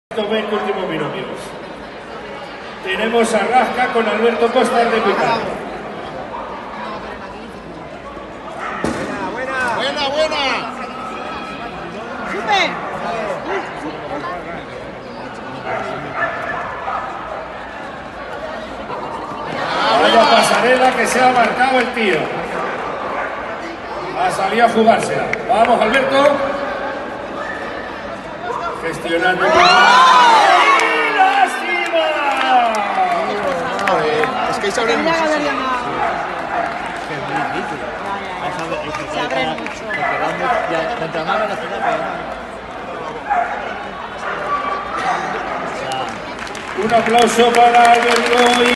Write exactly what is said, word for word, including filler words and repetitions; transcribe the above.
veinte últimos minutos. Tenemos a Rasca con Alberto Costa de picado. Buena, buena, buena. ¡Súper! Vaya pasarela que se ha marcado el tío. Ha salido a jugársela. Vamos, Alberto. Gestionando. ¡Ay, lástima! Es que ahí se abren muchísimo. Se abren mucho. Contra más velocidad, Un aplauso para Alberto.